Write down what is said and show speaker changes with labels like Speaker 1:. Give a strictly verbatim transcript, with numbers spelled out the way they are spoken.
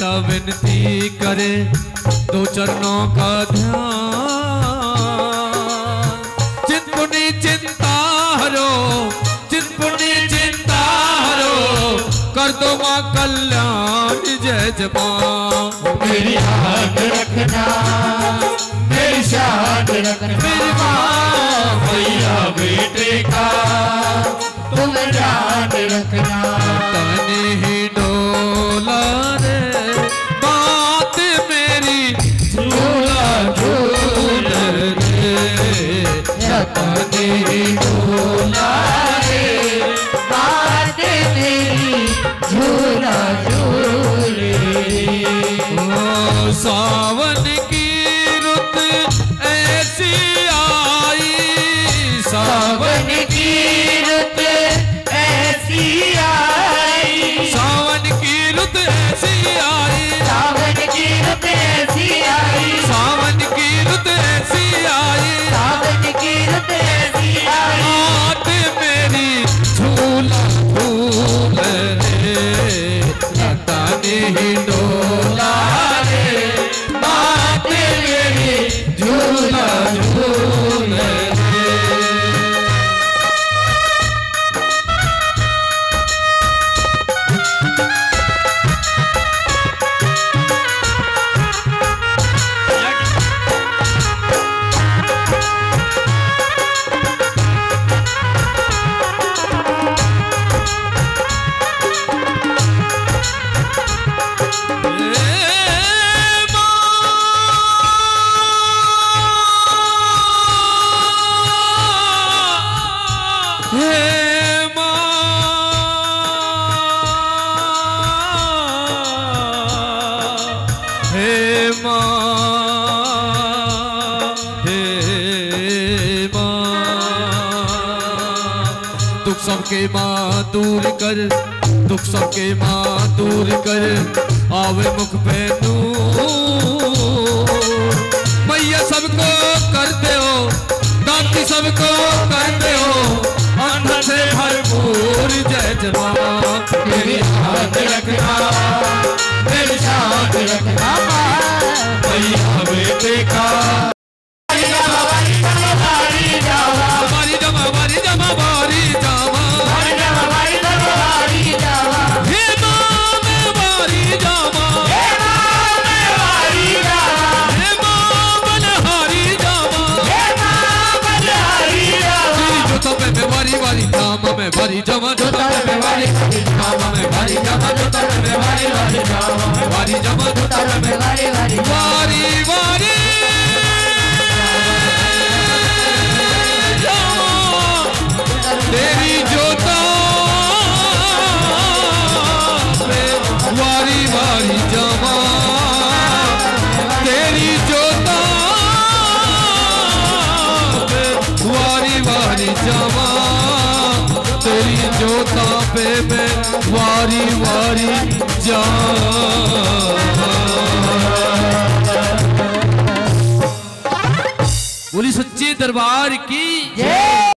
Speaker 1: बेटा विनती करे दो चरणों का ध्यान। चिंतपुर्णी चिंता हरो, चिंतपुर्णी चिंता हरो, कर दो माँ कल्याण जय जवान।
Speaker 2: मेरी याद रखना, मेरी शाद रखना,
Speaker 1: मेरी माँ
Speaker 2: भैया बेटे का तुम याद रखना।
Speaker 1: तने ही डोला रे बात मेरी झूला झूल रे,
Speaker 2: तने ही डोला रे बात मेरी झूला झूल रे।
Speaker 1: सावन की रुत ऐसी आई,
Speaker 2: सावन की रुत ऐसी आई,
Speaker 1: सावन की रुत ऐसी आई,
Speaker 2: सावन की रुत ऐसी आई,
Speaker 1: सावन की रुत ऐसी आई,
Speaker 2: सावन की रुत ऐसी आई।
Speaker 1: बात मेरी झूला झूल रे, लता ने ही डोला रे, बात मेरी झूला झूल रे। सबके माँ दूर कर, दुख सबके माँ दूर कर, आवे मुख पे नूर। मैया सबको करते हो, दाती सबको करते हो, अन्न से भरपूर जय जवान।
Speaker 2: मेरी याद रखना, मेरी शाद रखना, भैया बेटे का
Speaker 1: बारी जमा बारी जमा बारी जमा हे माँ मैं बारी जमा, हे माँ बलहारी जमा, जोता पे मैं बारी बारी जमा मैं बारी जमा, जोता पे मैं बारी जमा मैं बारी जमा, जोता पे मैं बारी बारी जमा मैं बारी जमा, जोता पे मैं बारी बारी बारी बारी तेरी जोता पे वारी वारी जमा, तेरी जोता पे वारी वारी जमा, तेरी जोता पे मैं वारी वारी जमा। बोली सच्चे दरबार की जय।